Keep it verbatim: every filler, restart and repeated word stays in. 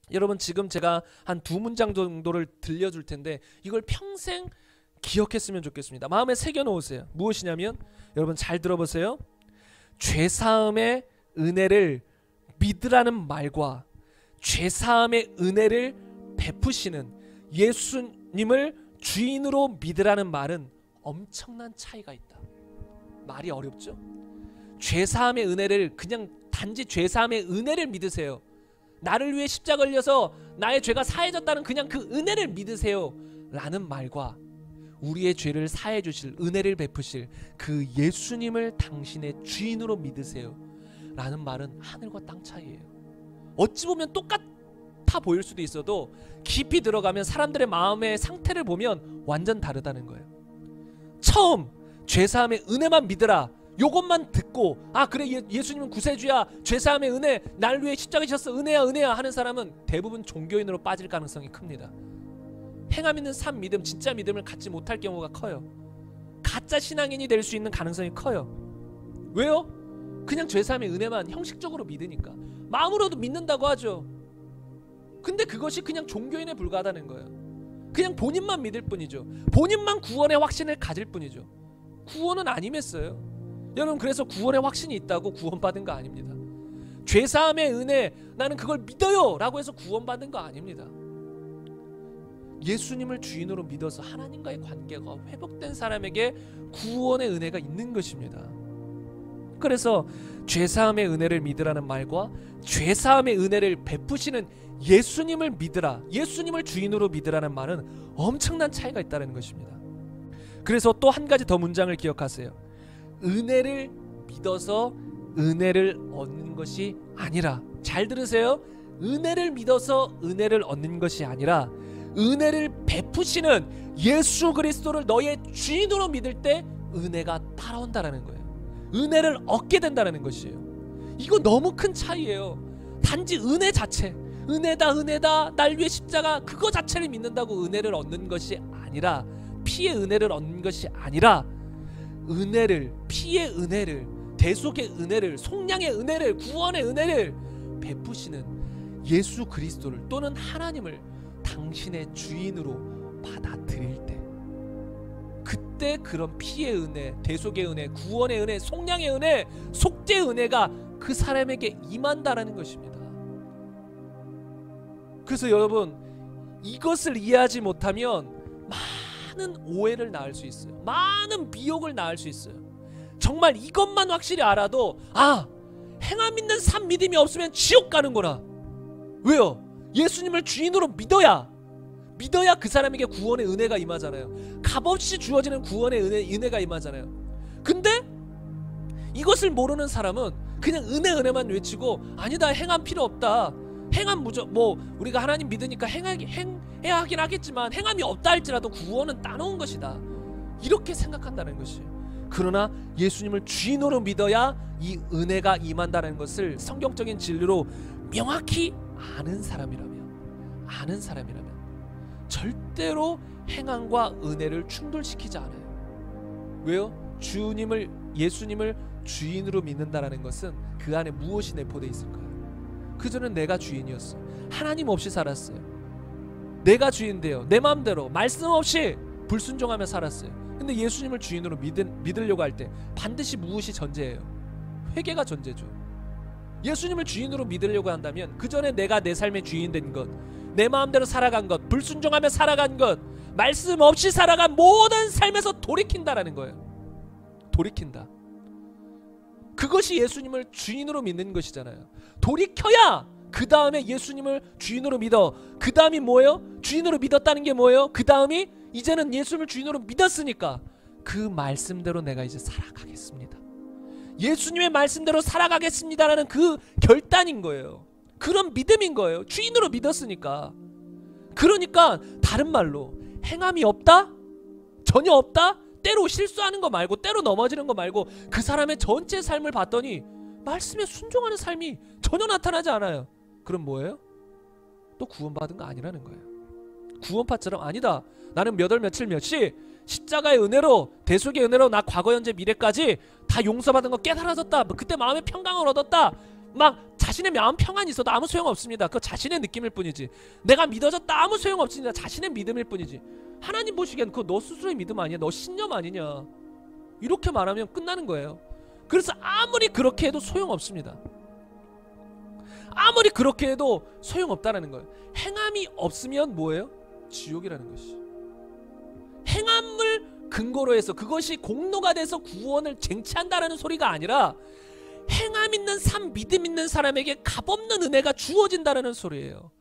여러분 지금 제가 한 두 문장 정도를 들려줄 텐데 이걸 평생 기억했으면 좋겠습니다. 마음에 새겨놓으세요. 무엇이냐면 여러분 잘 들어보세요. 죄사함의 은혜를 믿으라는 말과 죄사함의 은혜를 베푸시는 예수님을 주인으로 믿으라는 말은 엄청난 차이가 있다. 말이 어렵죠? 죄사함의 은혜를 그냥 단지 죄사함의 은혜를 믿으세요. 나를 위해 십자가 걸려서 나의 죄가 사해졌다는 그냥 그 은혜를 믿으세요 라는 말과 우리의 죄를 사해 주실 은혜를 베푸실 그 예수님을 당신의 주인으로 믿으세요 라는 말은 하늘과 땅 차이예요. 어찌 보면 똑같아 보일 수도 있어도 깊이 들어가면 사람들의 마음의 상태를 보면 완전 다르다는 거예요. 처음 죄사함의 은혜만 믿으라 요것만 듣고 아 그래 예, 예수님은 구세주야 죄사함의 은혜 날 위해 십자가 지셨어 은혜야 은혜야 하는 사람은 대부분 종교인으로 빠질 가능성이 큽니다. 행함 있는 산 믿음 진짜 믿음을 갖지 못할 경우가 커요. 가짜 신앙인이 될 수 있는 가능성이 커요. 왜요? 그냥 죄사함의 은혜만 형식적으로 믿으니까. 마음으로도 믿는다고 하죠. 근데 그것이 그냥 종교인에 불과하다는 거예요. 그냥 본인만 믿을 뿐이죠. 본인만 구원의 확신을 가질 뿐이죠. 구원은 아니었어요. 여러분 그래서 구원의 확신이 있다고 구원받은 거 아닙니다. 죄사함의 은혜 나는 그걸 믿어요 라고 해서 구원받은 거 아닙니다. 예수님을 주인으로 믿어서 하나님과의 관계가 회복된 사람에게 구원의 은혜가 있는 것입니다. 그래서 죄사함의 은혜를 믿으라는 말과 죄사함의 은혜를 베푸시는 예수님을 믿으라 예수님을 주인으로 믿으라는 말은 엄청난 차이가 있다는 것입니다. 그래서 또 한 가지 더 문장을 기억하세요. 은혜를 믿어서 은혜를 얻는 것이 아니라 잘 들으세요. 은혜를 믿어서 은혜를 얻는 것이 아니라 은혜를 베푸시는 예수 그리스도를 너의 주인으로 믿을 때 은혜가 따라온다라는 거예요. 은혜를 얻게 된다는 것이에요. 이거 너무 큰 차이예요. 단지 은혜 자체 은혜다 은혜다 날 위해 십자가 그거 자체를 믿는다고 은혜를 얻는 것이 아니라 피의 은혜를 얻는 것이 아니라 은혜를 피의 은혜를 대속의 은혜를 속량의 은혜를 구원의 은혜를 베푸시는 예수 그리스도를 또는 하나님을 당신의 주인으로 받아들일 때 그때 그런 피의 은혜 대속의 은혜 구원의 은혜 속량의 은혜 속죄의 은혜가 그 사람에게 임한다라는 것입니다. 그래서 여러분 이것을 이해하지 못하면 많은 오해를 낳을 수 있어요. 많은 미혹을 낳을 수 있어요. 정말 이것만 확실히 알아도 아 행함 있는 산 믿음이 없으면 지옥 가는구나. 왜요? 예수님을 주인으로 믿어야 믿어야 그 사람에게 구원의 은혜가 임하잖아요. 값없이 주어지는 구원의 은혜, 은혜가 임하잖아요. 근데 이것을 모르는 사람은 그냥 은혜 은혜만 외치고 아니다 행함 필요 없다 행함 무조 뭐 우리가 하나님 믿으니까 행하기, 행해야 하긴 하겠지만 행함이 없다 할지라도 구원은 따놓은 것이다 이렇게 생각한다는 것이에요. 그러나 예수님을 주인으로 믿어야 이 은혜가 임한다는 것을 성경적인 진리로 명확히 아는 사람이라면 아는 사람이라면 절대로 행함과 은혜를 충돌시키지 않아요. 왜요? 주님을 예수님을 주인으로 믿는다라는 것은 그 안에 무엇이 내포되어 있을까요? 그전엔 내가 주인이었어. 하나님 없이 살았어요. 내가 주인돼요. 내 마음대로 말씀 없이 불순종하며 살았어요. 근데 예수님을 주인으로 믿을, 믿으려고 할 때 반드시 무엇이 전제예요? 회개가 전제죠. 예수님을 주인으로 믿으려고 한다면 그 전에 내가 내 삶의 주인 된 것, 내 마음대로 살아간 것, 불순종하며 살아간 것, 말씀 없이 살아간 모든 삶에서 돌이킨다라는 거예요. 돌이킨다. 그것이 예수님을 주인으로 믿는 것이잖아요. 돌이켜야 그 다음에 예수님을 주인으로 믿어. 그 다음이 뭐예요? 주인으로 믿었다는 게 뭐예요? 그 다음이 이제는 예수님을 주인으로 믿었으니까 그 말씀대로 내가 이제 살아가겠습니다. 예수님의 말씀대로 살아가겠습니다라는 그 결단인 거예요. 그런 믿음인 거예요. 주인으로 믿었으니까. 그러니까 다른 말로 행함이 없다? 전혀 없다? 때로 실수하는 거 말고 때로 넘어지는 거 말고 그 사람의 전체 삶을 봤더니 말씀에 순종하는 삶이 전혀 나타나지 않아요. 그럼 뭐예요? 또 구원받은 거 아니라는 거예요. 구원파처럼 아니다. 나는 몇 월 며칠 몇시 십자가의 은혜로 대속의 은혜로 나 과거 현재 미래까지 다 용서받은 거 깨달아졌다. 그때 마음의 평강을 얻었다. 막 자신 자신의 마음 평안이 있어도 아무 소용없습니다. 그거 자신의 느낌일 뿐이지. 내가 믿어졌다 아무 소용없습니다. 자신의 믿음일 뿐이지. 하나님 보시기엔 그거 너 스스로의 믿음 아니야? 너 신념 아니냐? 이렇게 말하면 끝나는 거예요. 그래서 아무리 그렇게 해도 소용없습니다. 아무리 그렇게 해도 소용없다라는 거예요. 행함이 없으면 뭐예요? 지옥이라는 것이. 행함을 근거로 해서 그것이 공로가 돼서 구원을 쟁취한다라는 소리가 아니라 행함 있는 삶, 믿음 있는 사람에게 값없는 은혜가 주어진다라는 소리예요.